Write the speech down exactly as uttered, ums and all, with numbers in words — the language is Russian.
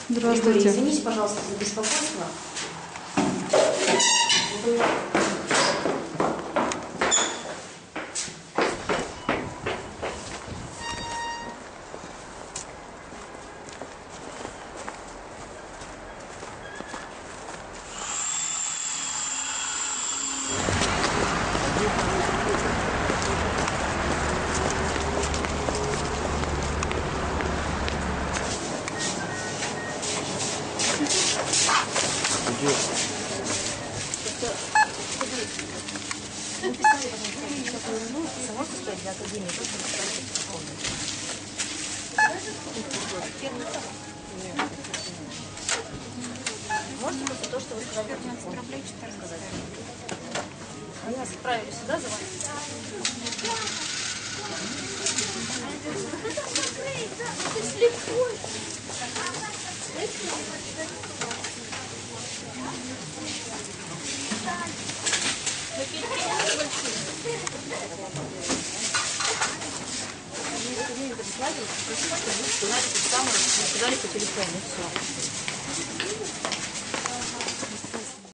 Здравствуйте. Григорий, извините, пожалуйста, за беспокойство. Можете просто то, что вы сказали, четырнадцать рублей, четырнадцать. Они нас отправили сюда за вами. Сказали по телефону, все.